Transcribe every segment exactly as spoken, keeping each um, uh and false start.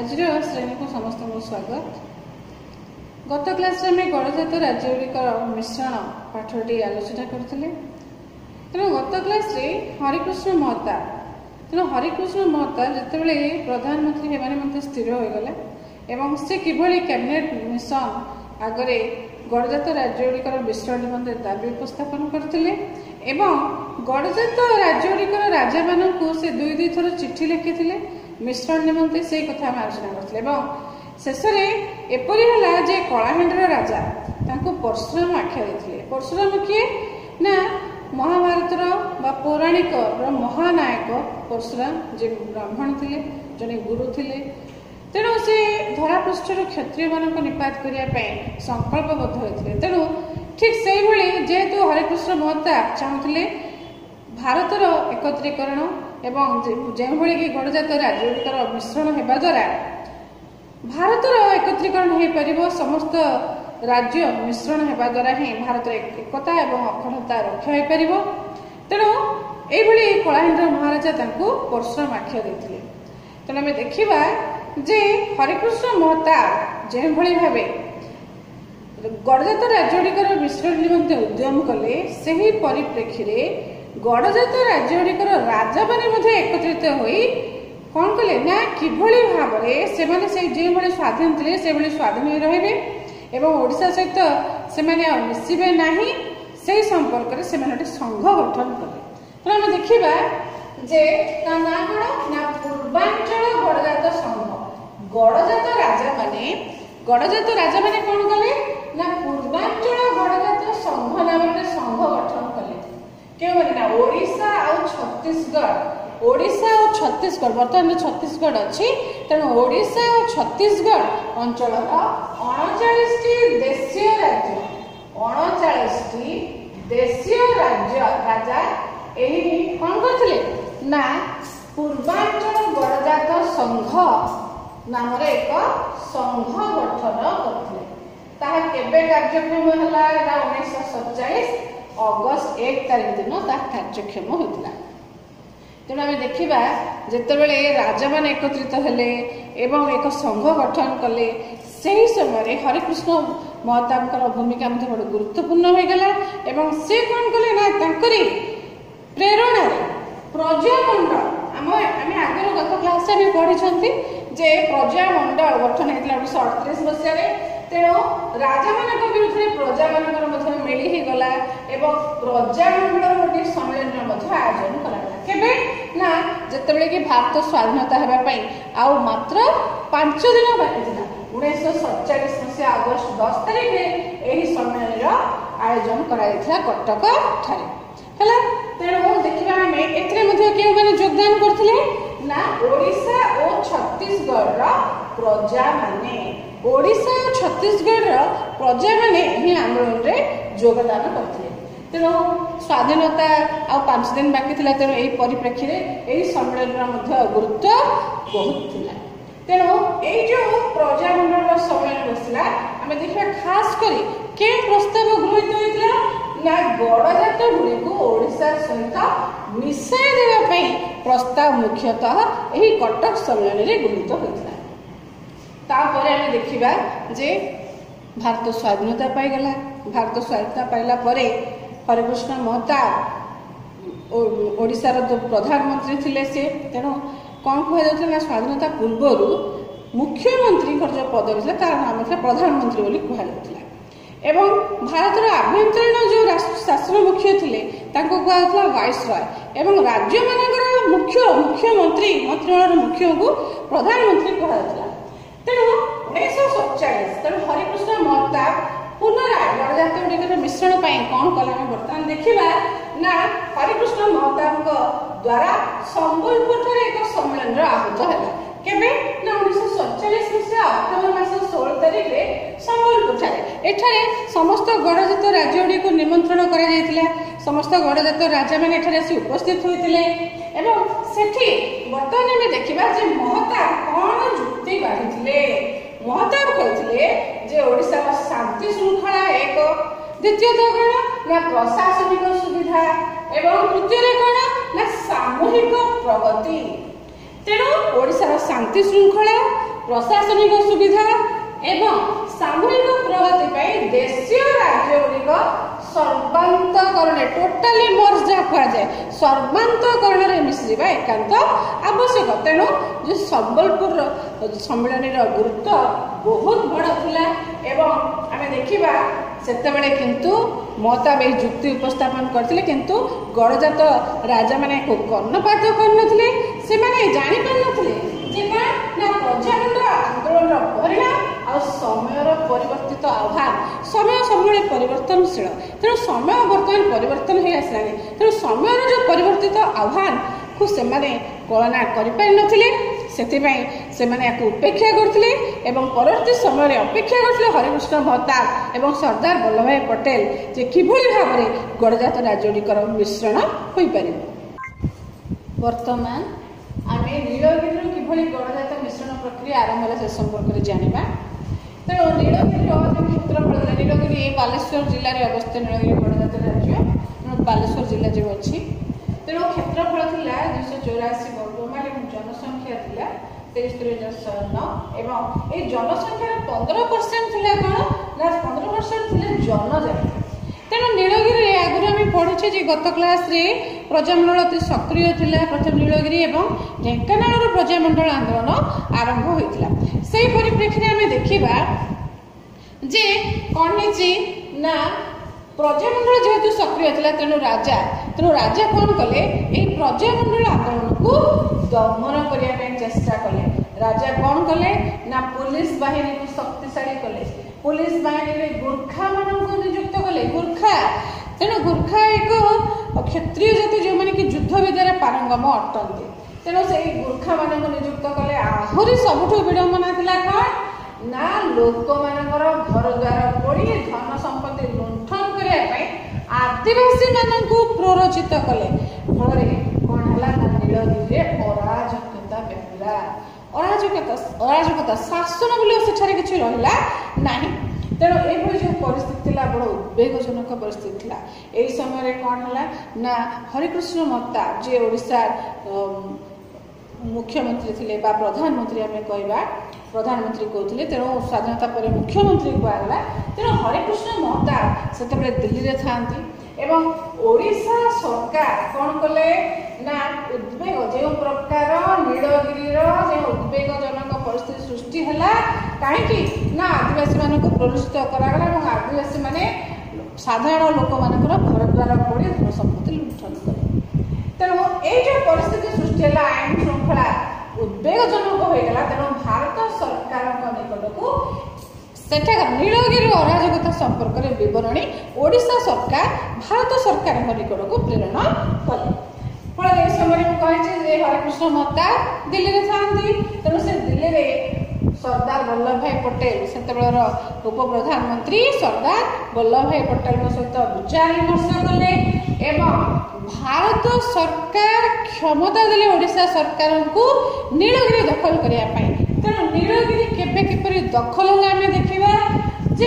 आज श्रेणी को समस्त स्वागत। गत क्लास में गणजात राज्यगुड़िक मिश्रण पाठटी आलोचना करते। तेणु गत क्लास हरिकृष्ण महता तेणु हरिकृष्ण महता जितेबाला प्रधानमंत्री होने स्थिर होगला एवं से किभली कैबिनेट मिशन आगरे गणजात राज्यगुड़िकर मिश्रण निमंते दाबी उपस्थापन करते एवं गणजात राज्यगुड़िकर राजा मानू से दुई दुई थर चिठी लिखिते मिश्रण निमंते से कथा आलोचना करते। शेष में एपरी है जे कलाहांडीर राजा तांको परशुराम आख्या देते। परशुराम किए ना महाभारतर बा पौराणिक महानायक परशुराम जे ब्राह्मण थे जड़े गुरु थे। तेणु से धरापृष्ठर क्षत्रिय मान निपात करने संकल्पबद्ध होते। तेणु ठीक से भाई जेहेतु हरिकृष्ण महता चाहूले भारतर एकत्रीकरण एवं जो भाई कि गणजात राज्यगुड़िकर मिश्रण होगा द्वारा भारतर एकत्रीकरण हो पार समस्त राज्य मिश्रण होगा द्वारा ही भारतर एकता एवं अखंडता रक्षा हो पार। तेणु ये कलाहांडीर महाराजा परशुराम आख्या देते। तेणु आम देखा जे हरिकृष्ण महता जो भाई भाव गणजात राज्यगुड़िकर मिश्रण निमंते उद्यम कले से ही परिप्रेक्षी गणजात राज्यगुड़िकर राजा मैंने एकत्रित होई कौन कले ना किभली भाव से जो भाई स्वाधीन थे से भाई स्वाधीन रहे एवं ओडिशा सहित से मिसबे ना से संपर्क से संघ गठन कले। तो आम देखा जे ना कौन ना पूर्वांचल गणजात संघ गणजात राजा माने गणजात राजा माने कौन कले ना पूर्वांचल गणजात संघ नाम संघ गठन कले। क्यों ना ओडिशा और छत्तीसगढ़ ओडिशा और छत्तीसगढ़ बर्तमान छत्तीसगढ़ अच्छी तेणु ओडिशा और छत्तीसगढ़ अंचल अड़चाश देशीय राज्य अड़चाश देशीय राज्य राजा यही कौन करते ना पूर्वांचल गणजात संघ नाम एक संघ गठन करते। केबे कार्यक्रम है उन्नीस सतचाश अगस्त एक तारीख दिन कार्यक्षम होता। तेणु आम देखा जितेबाला राजा मान एकत्रित हेले एवं एक संघ गठन कले से समय हरिकृष्ण महता भूमिका बड़े गुरुत्वपूर्ण होगला एवं से कौन कले ना तांकरी प्रेरणा प्रजामंडल आम आम आगे गत क्लास में पढ़ी जे प्रजामंडल गठन होता उन्नीस अड़तीस मसीह। तेणु राजा मान विरुद्ध प्रजा मान मिली गला एवं प्रजामंडल गोटे सम्मेलन आयोजन कराला केबे ना जितेबाला कि भारत स्वाधीनता होगापी आउ मात्र पांच दिन बाकी था उन्नीस सतचाश मसीहा अगस्त दस तारीख में यही सम्मेलन आयोजन करा कटक ठारे है। तेणु देखा आम ए योगदान करते ना ओडिशा और छत्तीसगढ़ प्रजा माने ओडिशा और छत्तीसगढ़ प्रजा मैंने यही आंदोलन में योगदान करते। तेणु स्वाधीनता आ पांच दिन बाकी था तेणु यही परिप्रेक्षी यही सम्मेलन गुरुत्व बहुत थिला। तेणु यही जो प्रजामंडल सम्मेलन बसला आम देखा खास कर के प्रस्ताव गृहीत होता ना गणजात गुड़ी को ओडिशा सहित मिसाई देवाई प्रस्ताव मुख्यतः यही कटक सम्मेलन में गृहीत होता। तापर आम देखा जे भारत स्वाधीनता पाईगला भारत स्वाधीनता पाइला परे हरिकृष्ण महता ओडिशार जो प्रधानमंत्री थिले से तेणु कौन कहुला ना स्वाधीनता पूर्वर मुख्यमंत्री जो पदवी था तार नाम था प्रधानमंत्री बोली कहुला एवं भारतर आभ्यंतरीण जो शासन मुख्य थे कहला वाइसरॉय एवं राज्य मानकर मुख्य मुख्यमंत्री मंत्रिमंडल मुख्य को प्रधानमंत्री कहला। तेणु उन्नीस सतचाश तेणु हरिकृष्ण महता पुनराय गणजात गुड़िकर मिश्रण कौन कला बर्तमान देखा ना हरिकृष्ण महता द्वारा संबलपुर एक सम्मेलन आहूत है केबे ना उन्नीस सतचाश मसीहा अक्टोबर मास षोल तारीख में संबलपुर एठारे समस्त गणजात राज्य को निमंत्रण करा समस्त गणजात राजा मैंने आसी उपस्थित होते एवं सेठी बर्तमान में देखा जे महता कौन जुक्ति बाढ़ी महता कहते ओडिशा शांति श्रृंखला एक द्वितीयतः कौन ना प्रशासनिक सुविधा एवं तृतीय कौन ना सामूहिक प्रगति। तेणु ओडिशार शांति श्रृंखला प्रशासनिक सुविधा एवं सामूहिक प्रगति पर देशीय राज्य गुड़िक सर्वांतकरण टोटाली मर्ज जहाँ कहुए सर्वांतकरण मिश्रिबा एकांत आवश्यक। तेणु जो संबलपुर सम्मेलन गुरुत्व बहुत बड़ थिला एवं आमे देखिबा सेतेबेले किंतु महताब यही जुक्ति उपस्थापन करथिले किंतु गड़जात राजा माने को कर्णपात करनथिले से माने जानि पारनथिले जे का ना प्रजातंत्र आंदोलन परिणाम आ समय परिवर्तित आह्वान समय सब परिवर्तनशील तेणु समय बर्तमान परिवर्तन हो आसलानी तेणु समय जो परिवर्तित आह्वान को से कलना कर उपेक्षा करते परवर्ती समय अपेक्षा करते हरिकृष्ण महताब एवं सरदार वल्लभ भाई पटेल जे किभली भाव में गड़जात राज्यगुड़िकर मिश्रण हो पार। वर्तमान आम नीलगिरी किभली गड़जात मिश्रण प्रक्रिया आरंभ है से संपर्क में जाना। तेणु नीलगिरी क्षेत्रफल नीलगिरी बालेश्वर जिले में अवस्थित नीलगिरी गड़जात राज्य तेणु बालेश्वर जिला जो अच्छी तेणु क्षेत्रफल था दुईश चौराशी वर्गमाइल और जनसंख्या था तेईस एवं ये जनसंख्यार पंद्रह परसेंट थी कौन ना पंद्रह परसेंट थे जनजाति। तेणु नीलगिरी आगुरी आम पढ़ुचे जे गत क्लास रे प्रजामंडल अति सक्रिय थिला प्रथम नीलगिरी एवं ढेंकानाल प्रजामंडल आंदोलन आरंभ होता से परिप्रेक्षी आम देखा जे कौन ना प्रजामंडल जेहेतु सक्रिय थिला तेणु राजा तेणु राजा कौन कले ये प्रजामंडल आंदोलन को दमन करने चेष्टा कले। राजा कौन कले ना पुलिस बाहिनी को शक्तिशाली कले पुलिस बाहिनी रे गुर्खा मानक नियुक्त कले गुर्खा तेणु गुर्खा एक क्षत्रिय जाति जो माने कि युद्ध विद्यार पारंगम अटंती तेणु से गुर्खा मानक नियुक्त कले। आहरी सबुठ विडंबना थिला कौन ना लोक मानकर घर द्वार पोड़ी धन संपत्ति लुंठन करने आदिवासी मानक प्ररोचित कले फल कौन है ना नीलगिरी अराजकता व्यापीला अराजकता अराजकता शासन बोले सेठारे किछि रहिला नाही। तेणु ये जो परिस्थिति थी बड़ उद्वेगजनक परिस्थिति थी यही समय कौन है ना हरिकृष्ण महताब जे ओडिशा मुख्यमंत्री थे प्रधानमंत्री आम कहवा प्रधानमंत्री कहते तेणु स्वाधीनता पर मुख्यमंत्री कहला तेणु हरिकृष्ण महताब से दिल्ली में था एवं ओडिशा सरकार कौन कले ना उद्वेग जो प्रकार नीलगिरी जो उद्वेगजनक परिस्थिति सृष्टि है कहीं ना आदिवासी मानक प्ररोचित करागला और आदिवासी माने साधारण लोक मानकर घर द्वार पड़ी धन संपत्ति लुंठन कले। तेणु ये जो परिस्थिति सृष्टि है आईन श्रृंखला उद्वेगजनक होगा तेणु भारत सरकार निकट को सेठाकार नीलगिरी अराजकता संपर्क में बरणी ओडिशा सरकार भारत सरकार निकट को प्रेरण कले। फल ये समय कही हरिकृष्ण महताब दिल्ली में था तेणु से दिल्ली में सरदार वल्लभ भाई पटेल से उप प्रधानमंत्री सरदार वल्लभ भाई पटेल सहित विचार विमर्श कले एवं भारत सरकार क्षमता देले ओडिशा सरकार को नीलगिरी दखल करने तेणु नीलगिरी केबे किपरि दखल है आम देखा जे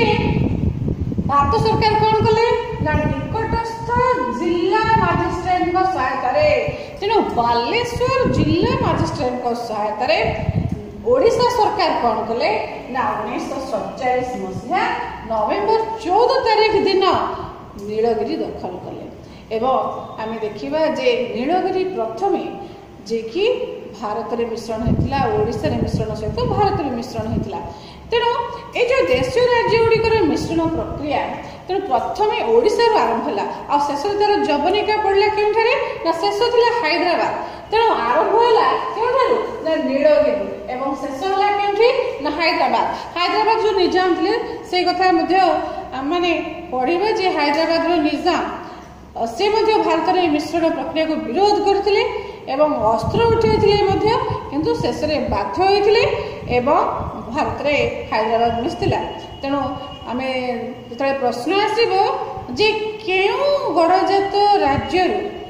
भारत सरकार कौन कले ना निकटस्थ जिला मजिस्ट्रेट सहायता तेणु बालेश्वर जिला मजिस्ट्रेट सहायता ओडिशा सरकार कौन कले ना उन्नीस सड़चाश मसीहा नवेम्बर चौदह तारीख दिन नीलगिरी दखल कले एवं आम देखा जे नीलगिरी प्रथमे जे कि भारत में मिश्रण होता ओडिशा मिश्रण सहित भारत में मिश्रण होता तेणु ये जो देश राज्य गुड़िकर मिश्रण प्रक्रिया तेणु प्रथम ओडिशा आरंभ है आ शेष तार जवनिका पड़ा क्योंठारे ना शेष था हैदराबाद तेणु आरंभ है क्योंठारू ना नीलगिरी एवं शेष है क्योंठी ना हैदराबाद हैदराबाद जो निजाम थे से कथा माने पढ़ा जे हैदराबाद निजाम से भारत में मिश्रण प्रक्रिया को विरोध करते एवं अस्त्र उठाई किंतु शेष में बाध्य होते एवं भारत में हैदराबाद मिसला। तेणु आम जो प्रश्न आसब जे क्यों गड़जात राज्य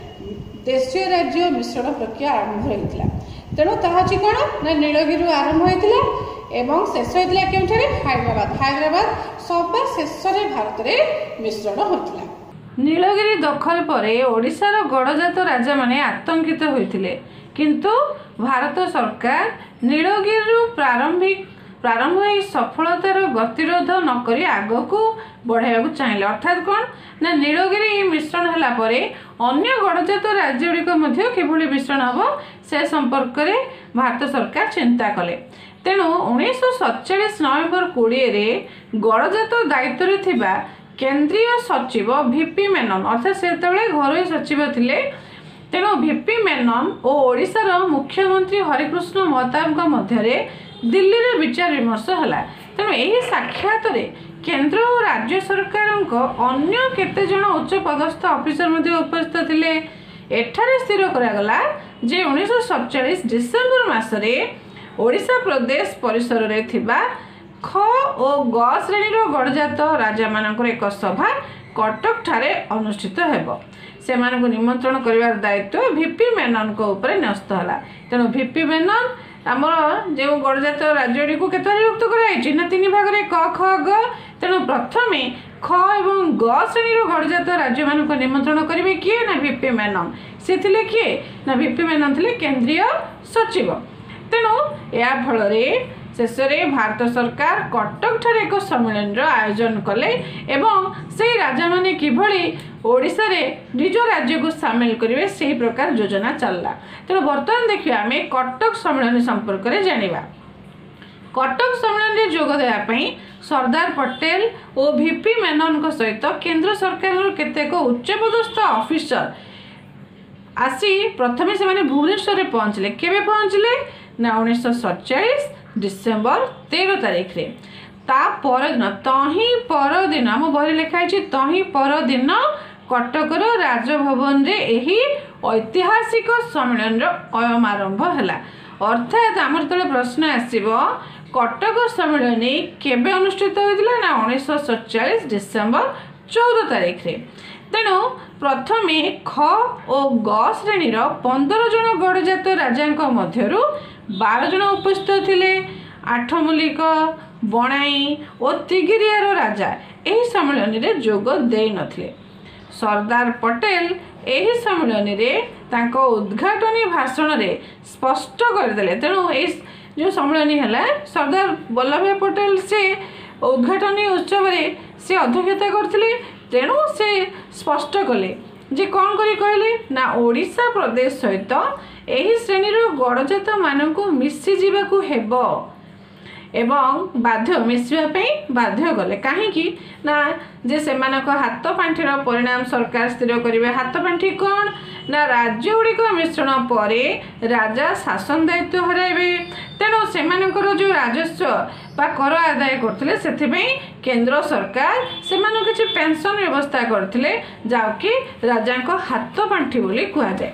देशीय राज्य मिश्रण प्रक्रिया आरंभ होता तेणु ताहा कौन ना नीलगिरी आरंभ होता एवं शेष होता क्योंठारे हैदराबाद हैदराबाद सब शेष भारत में मिश्रण होता। नीलगिरी दखल पर ओडिशार गड़जात राजा माने आतंकित होइथिले किंतु भारत सरकार ନୀଳଗିରିରୁ ପ୍ରାରମ୍ଭିକ प्रारंभ हो सफलतार गतिरोध नक आग को बढ़ावा चाहिए अर्थात कौन ना नीलगिरी मिश्रण है अन्य गणजात राज्य गुड़िक किभली मिश्रण हम से संपर्क में भारत सरकार चिंता कले। तेणु उन्नीस सतचाश नवेम्बर कोड़े गणजात दायित्व थिबा केंद्रीय सचिव वीपी मेनन अर्थात से घर सचिव थिले। तेणु वीपी मेनन और ओडिशार मुख्यमंत्री हरिकृष्ण महताब मध्य दिल्ली रे विचार विमर्श है। तेणु यही साक्षात केंद्र और राज्य सरकार अन्य केते जन उच्च पदस्थ ऑफिसर मध्य उपस्थित थिले। एठारे स्थिर करागला जे उन्नीस सतचाश डिसेम्बर मासरे ओडिशा प्रदेश परिसर रे थिबा ख और ग श्रेणी गणजात राजा मानकर एक सभा कटक ठारे अनुष्ठित हेबो। से मानक निमंत्रण करिवार दायित्व वीपी मेनन को ऊपर न्यस्त है। तेणु वीपी मेनन आमर जो गणजात राज्य को केते विभक्त कराई ना तीन भाग में क ख ग। तेणु प्रथम ख और ग श्रेणी गणजात राज्य मान निमंत्रण करेंगे किए ना वीपी मेनन से थिले किए ना वीपी मेनन थिले केंद्रीय सचिव। तेणु या फल शेष में भारत सरकार कटक ठारे एक सम्मेलन आयोजन कले एवं से राजा माने किभली ओडिशा रे निज राज्य को सामिल करेंगे से प्रकार योजना चलला। तेणु बर्तमान देखिए आम कटक सम्मेलन संपर्क में जानिबा। कटक सम्मेलन में जोग देवाई सरदार पटेल और वीपी मेनन सहित केंद्र सरकार केतेक उच्चपदस्थ ऑफिसर आसी प्रथम से भुवनेश्वर में पहुँचले। केवे पहुँचले ना उन्नीस सतचाश डिसेम्बर तेरह तारीख रे ता पर दिन तही पर दिन आम बही लिखाई तही पर दिन कटकर राजभवन रे एही ऐतिहासिक सम्मेलन अयम आरंभ है। अर्थात आम जो प्रश्न आसब कटक सम्मेलन केबे अनुष्ठित होता ना उन्नीस सतचाश डिसेम्बर चौदह तारीख रे। तेणु प्रथम ख और ग श्रेणी पंद्रह जन गणजात राजा मध्यरु बारह जन उपस्थित थिले। आठमल्लिक बणाई और तिगिरियार राजा यही सम्मेलन में जोग दे नथिले। सरदार पटेल यही सम्मेलन में उद्घाटनी भाषण में स्पष्ट करदे। तेणु जो सम्मेलन है सरदार वल्लभ भाई पटेल से उद्घाटनी उत्सव से अध्यक्षता करथिले। तेणु से स्पष्ट कले जे कौन करी कहले ना ओडिशा प्रदेश सहित यही श्रेणीर गणजात मानक मिसी जीवाकू हेबो एवं बाध्य मिसवाई बाध्य गले कहीं ना जे सेमानक हाथ पांठिर परिणाम सरकार स्थिर करेंगे। हाथ पांठि कौन ना राज्य गुड़िक मिश्रण पर राजा शासन दायित्व हराइबे। तेणु सेमानकर जो राजस्व बा कर आदाय करथिले सेथिपई केंद्र सरकार सेमानक किछि पेंशन व्यवस्था करथिले जाओकि राजा को हाथ पांठि बोली कहा जाए।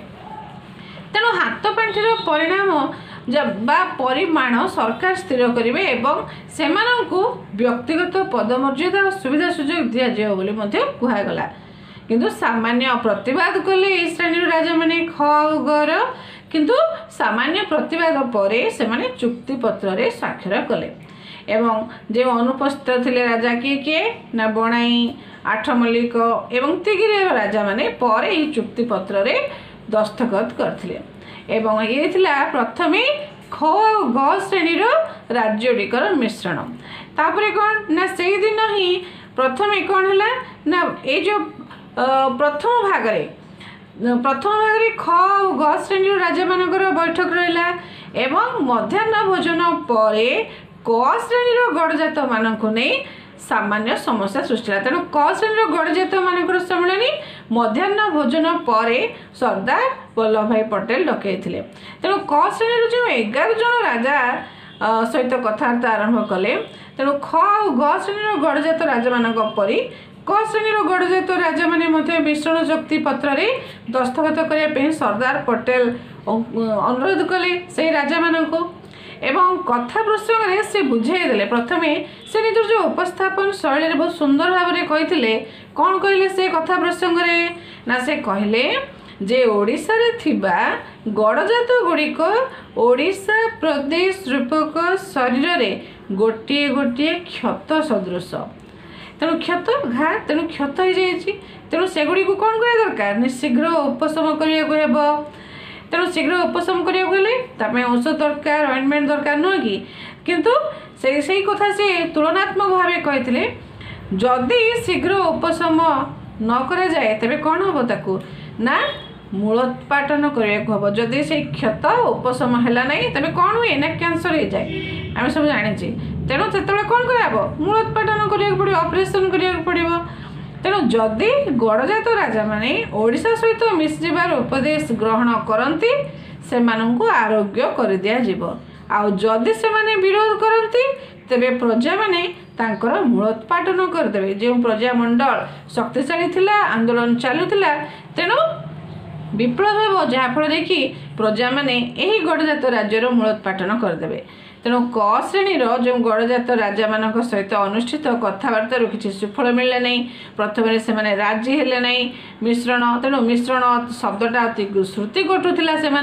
तेणु हाथ पांठिर परिणाम जब बा परिमाण सरकार स्थिर करेंगे एवं सेमानंकु व्यक्तिगत पदमर्यादा और सुविधा सुजोग दि जाए बोली कहगला। किंतु सामान्य प्रतिवाद कले ए श्रेणी राजा माने खगर किंतु सामान्य प्रतिवाद पर से माने चुक्ति पत्र रे स्वाक्षर कले एवं जो अनुपस्थित थिले राजा किए किए ना बणाई आठमल्लिक एवं तिगिरिया राजा माने पर यही चुक्ति पत्र रे दस्तखत करथिले एवं ये थिला प्रथमे ख और ग श्रेणी राज्यडिकर मिश्रण। तापरे कौन ना से दिन ही प्रथमे कौन है ना ये जो प्रथम भाग रे प्रथम भाग रे ख और ग श्रेणी राजा मानकर बैठक रहिला एवं मध्याह्न भोजन पर क श्रेणी गणजात मानक नहीं सामान्य समस्या सृष्टि। तेणु क श्रेणी गणजात मानकर सम्मेलन मध्याह्न भोजन पर सरदार वल्लभ भाई पटेल डकई। तेणु क श्रेणी जो एगार जन राजा सहित कथबार्ता आरंभ कले। तेणु ख और ग श्रेणी गणजात राजा मान परी क श्रेणी गणजात राजा माने मिश्रण चुक्ति पत्र रे दस्तखत करने सरदार पटेल अनुरोध कले से राजा मानक एवं कथा प्रसंग में से बुझेदेले। प्रथमे से निज जो उपस्थापन शैली बहुत सुंदर भाव में कही कौन कहले से कथा प्रसंग में ना से कहले जे ओडिशा रे थिबा गणजात गुड़िक ओडिशा प्रदेश रूपक शरीर रे गोटे गोटे क्षत सदृश। तेणु क्षत घा तेणु क्षत हो जाइए। तेणु सेगुड़ी को कौन कह दरकार शीघ्र उपशम करने को हेब। तेणु शीघ्र उपशम करने औषध दरकार ऑइंटमेंट दरकार नुह कि किंतु से सही कथा से तुलनात्मक भाव कहते जदि शीघ्र उपशम न करा जाए तेबे कौन हम ताकू ना मूलोत्पाटन करने हम जदि से क्षत उपशम है ना तेज कौन हुए ना कैंसर हो जाए आम सब जानी तेणु से कौन कराब मूलोत्पाटन करा पड़ो ऑपरेशन करा पड़ो तेणु जदि गड़जात राजा माने ओडिशा सहित मिशिबार उपदेश ग्रहण करती से आरोग्य कर दिया जिवो आउ जदि से माने विरोध करती तेबे प्रजा माने तांकर मूलोत्पाटन करदेवे जो प्रजा मंडल शक्तिशाली थिला आंदोलन चलुला तेणु विप्लव हो जहाँफल कि प्रजा माने यही गड़जात राज्यर मूलोत्पाटन करदेवे तेणु क श्रेणी जो गड़जात राजा मान सहित अनुष्ठित कथबार्तार किसी सुफल मिलला नहीं प्रथम से माने राजी हेले नहीं मिश्रण तेणु मिश्रण शब्दटा अति श्रुति कटुला से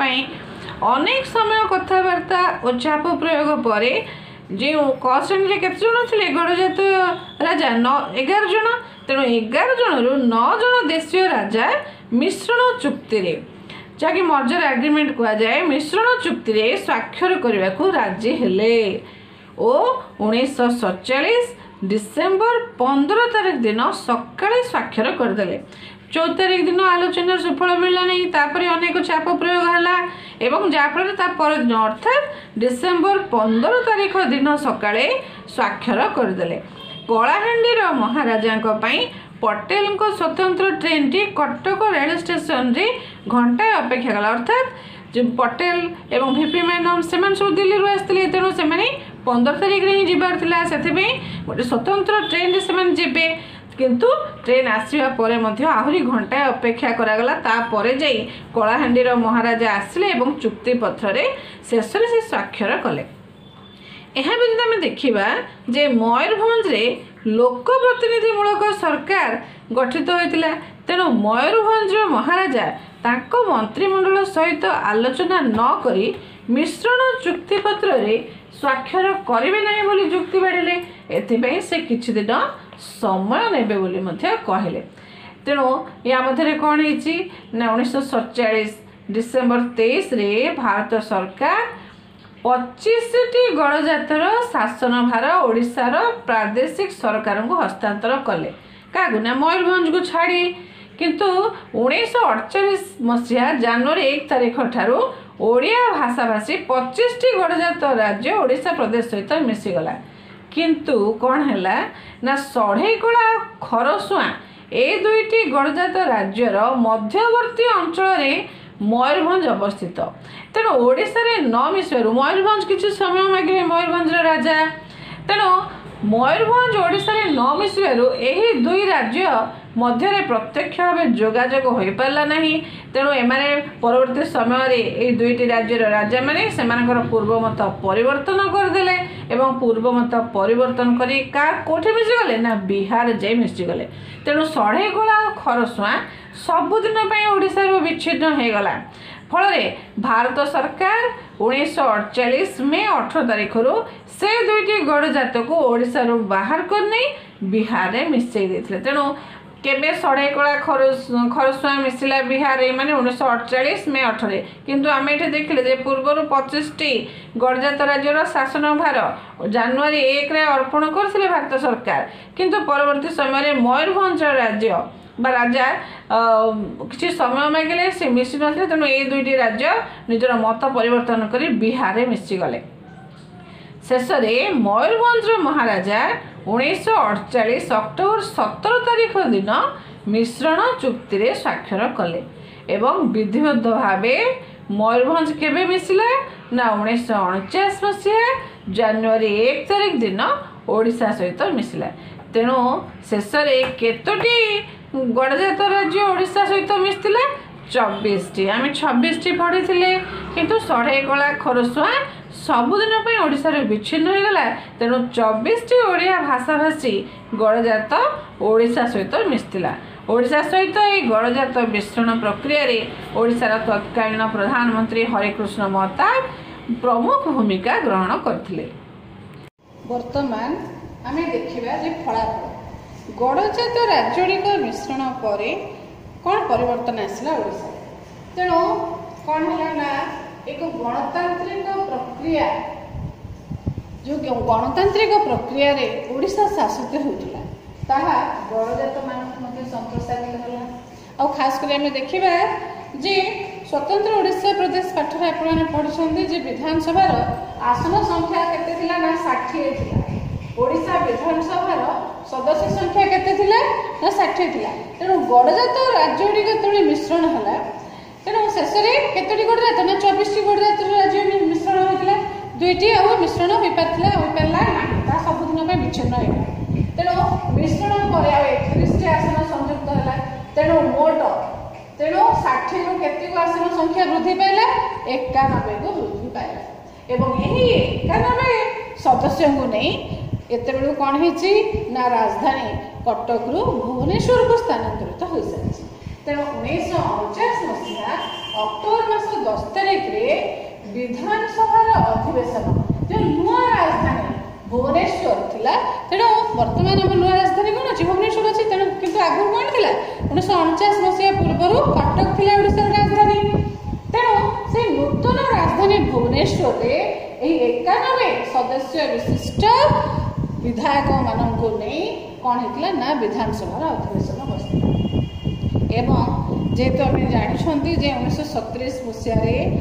अनेक समय कथबार्ता और चाप प्रयोग पर जो क श्रेणी के जन थे गड़जात राजा नौ एगार जन तेणु एगार जन रु नौ जन देशीय राजा मिश्रण चुक्ति रे जहाँकि मर्जर एग्रीमेंट कहुए मिश्रण चुक्ति रे स्वाक्षर करने को राजी हेले ओ उन्नीस सैंतालीस डिसेम्बर पंद्रह तारीख दिन सकाळे स्वाक्षर करदे चौदह तारीख दिन आलोचना सुफल मिलला नहीं तापर अनेक चाप प्रयोग है एवं जहाँफल पर दिन अर्थात डिसेम्बर पंद्रह तारीख दिन सकाळे स्वाक्षर करदे कलाहांडी महाराजा पटेल को स्वतंत्र ट्रेन टी कटक रेल स्टेशन रे घंटाए अपेक्षा कला अर्थात जो पटेल एवं भिपी मेनन से सब दिल्ली रू आसते तेणु से पंद्रह तारीख ही जीवार से गोटे स्वतंत्र ट्रेन से जीवे किंतु ट्रेन आसवा पर आहरी घंटाए अपेक्षा करागला तापर जाई कलाहांडी महाराजा आसिले एवं चुक्ति पत्र शेष से स्वाक्षर कले यह भी आम देखा जे मयूरभंज रे लोक प्रतिनिधिमूलक सरकार गठित होता तेणु मयूरभंज महाराजा तांको मंत्रिमंडल सहित आलोचना न करी मिश्रण चुक्तिपत्र रे स्वाक्षर करेंगे नहीं बोली जुक्ति बाढ़े एथिपाई से किछि दिन समय नेबे बोली मध्य कहले तेणु या मध्य कौन होती ना उन्नीस सैंतालीस डिसेम्बर तेईस रे भारत सरकार पच्चीस टी गणजातर शासन भार ओडिशार प्रादेशिक सरकार को हस्तांतर कले क्या ना मयूरभंज को छाड़ी किंतु उन्नीस अड़चाश मसीहा जनवरी एक तारीख ठारू ओडिया भाषाभाषी पच्चीस टी गणजात राज्य ओडिशा प्रदेश सहित मिशीगला किंतु कौन है ना सढ़ईकला खरसुआ ए दुईटी गणजात राज्यर मध्यवर्ती अंचल मयूरभंज अवस्थित तेणु ओडिशा रे न मिसबार मयूरभंज किसी समय मागे मयूरभंज राजा तेणु मयूरभंज ओडिशा रे न मिसबार यही दुई राज्य मध्य प्रत्यक्ष भाव जोगाजोग हो पारा नहीं तेणु एमाने परवर्ती समय ये दुईटी राज्यर राजा मैंने से पूर्वमत परिवर्तन करदे एवं पूर्वमत परिवर्तन करी का कोठे मिशीगले ना बिहार जाई मिशीगले तेणु सढ़ईकला और खरसुआ सबुदिन ओडिशा विच्छिन्न हो गला फल भारत सरकार उन्नीस अड़चाश मे अठर तारीख रु से दुईटी गणजात को ओडिशा रु बाहर करने बिहार में मिसई देते तेणु केबे सढ़ईकला खरसुआ मिसिला बिहार माने उन्नीस अड़चाश मे अठर किंतु आम ये देखिले पूर्वर पच्चीस टी गणजात राज्यर शासन भार जनवरी एक रे अर्पण करथिले भारत सरकार किंतु परवर्ती समय मयूरभंज राज्य बा राजा किसी समय मांगे से मिसी ना तेणु ये दुईटी राज्य निजर मत परिवर्तन कर बिहार में मिशीगले शेष में मयूरभंज महाराजा उन्नीस अड़चाश अक्टोबर सतर तारीख दिन मिश्रण चुक्ति रे स्वाक्षर कले एवं विधिबद्ध भाव मयूरभंज केबे मिसिला ना उन्नीस अड़चाश मसीहा जनवरी एक तारीख दिन ओडिशा सहित मिसिला तेणु शेष में केतोटी गणजात राज्य ओडिशा सहित मिसला चौबीस टी आम छब्बीस टी पढ़ी किंतु सढ़ईकला खरसुआ सबुदिन ओडिशा विच्छिन्न हो गला तेणु चौबीस टी ओडिया भाषाभाषी गणजात ओडिशा सहित मिसला ओडिशा सहित ये गणजात मिश्रण प्रक्रिया रे ओडिशार तत्कालीन प्रधानमंत्री हरिकृष्ण महताब प्रमुख भूमिका ग्रहण करथिले। वर्तमान आम देखा फलाफल गणजात राज्यरिक मिश्रण पर कौन परिवर्तन आसला ओडिशा तेणु कौन है ना एक गणतांत्रिक प्रक्रिया जो गणतांत्रिक प्रक्रिया रे ओडिशा शासित होउतिला ताहा गणजात मानक मध्ये संप्रसारित होला। और खास कर आम देखा जे स्वतंत्र ओडिशा प्रदेश पाठर आपने पढ़ी जे विधानसभा आसन संख्या केते थिला ना षाठी थिला। ओडिशा विधानसभा सदस्य संख्या केते थिला ना षाठी थिला। तेणु गणजात राज्य गुड़िक जो मिश्रण है तेणु शेष में केतोटी गणजात ना चौबीस गणजात राज्य मिश्रण होता दुईटी आ मिश्रण हो पार्ला हो पार्ला ना सबुदिन विच्छिन्न होगा। तेणु मिश्रण पर एकतीस आसन संयुक्त है। तेणु मोट तेणु षाठी रु केते आसन संख्या वृद्धि पाइला एकानबे को वृद्धि पाइला एवं यही एकानबे सदस्यों को नहीं एत बेलू कौन होती ना राजधानी कटक रु भुवनेश्वर को स्थानांतरित हो सारी। तेणु उन्नीस अड़चाश मसीहा अक्टोबर मास दस तारिख में विधानसभा अधिवेशन जो नुआ राजधानी भुवनेश्वर थिला। तेणु वर्तमान आम नुआ राजधानी कौन अच्छी भुवनेश्वर अच्छी। तेणु किंतु आगु कौन थिला उन्नीस अड़चाश मसीहा पूर्व कटक थिला ओडिशार राजधानी। तेणु से नूतन राजधानी भुवनेश्वर रे एकानबे सदस्य विशिष्ट विधायक मानक नहीं कौन होता ना विधानसभा अधिवेशन बसता एवं जेहेतु आम जानते उन्नीस सतैश मसीह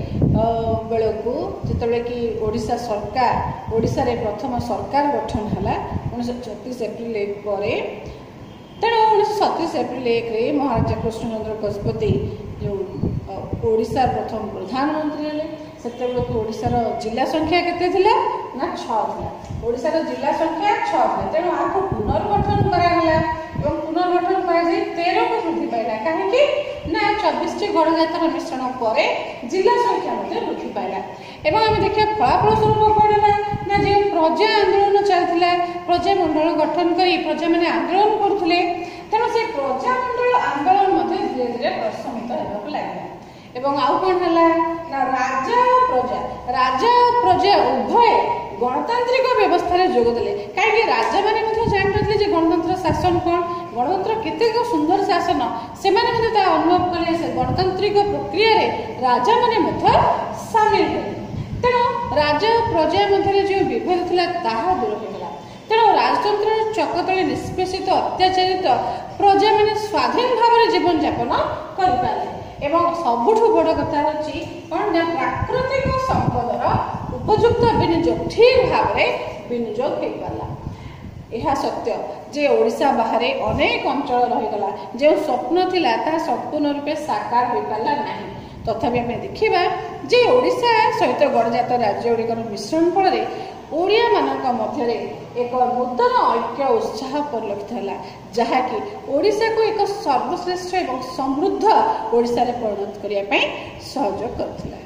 बेलू जिते कि ओडिशा सरकार ओडिशा रे प्रथम सरकार गठन है उन्नीस छत्तीस एप्रिल एक पर। तेणु उन्नीस सतैश एप्रिल एक रे महाराजा कृष्णचंद्र गजपति जो ओडिशा प्रथम प्रधानमंत्री हेले से ओडिशार जिला संख्या केते थिला ना छह थिला। ओडिशार जिला संख्या छह थिला। तेणु आपको पुनर्गठन करागला एवं पुनर्गठन करा जाई तेरह को वृद्धि पाइला कहीं ना चौबीस टी गणजातर मिश्रण पर जिला संख्या मध्ये वृद्धि पाइला। एवं आम देखिए फलाफल स्वरूप कौन है ना जो प्रजा आंदोलन चलता प्रजा मंडल गठन कर प्रजा मैंने आंदोलन करते तेणु से प्रजा मंडल आंदोलन धीरे धीरे प्रशमित होगा लगे। एवं आउ कौन है ना राजा और प्रजा राजा और प्रजा उभय गणतांत्रिक व्यवस्था जोगदे कहीं राजा मैंने जानते जे गणतंत्र शासन कौन गणतंत्र केते सुंदर शासन से अनुभव कले से गणतांत्रिक प्रक्रिया रे राजा मैंने सामिल हुए। तेणु राजा और प्रजा मध्य जो विभेद थिला ताहा दूर होगा। तेणु राजतंत्र चकतले निष्पेषित अत्याचारित प्रजा मैंने स्वाधीन भाव में जीवन यापन कर एवं सबुठु बड़ कथा होची कौन ना प्राकृतिक संपदर उपयुक्त विनियोग ठीक भाव में विनियोग हो पाला। यह सत्य जे ओडिशा बाहर अनेक अंचल रहीगला जो स्वप्न थिला ता संपूर्ण रूपे साकार हो पाला नहीं। तथापि आम देखा जे ओडिशा सहित गणजात राज्य गुड़िकर मिश्रण फल ओडिया मानक मध्य एक नूतन ऐक्य उत्साह परिलक्षित है जहाँकि ओडिशा को एक सर्वश्रेष्ठ और समृद्ध ओडिशा रे परिणत करने सहयोग करथिला।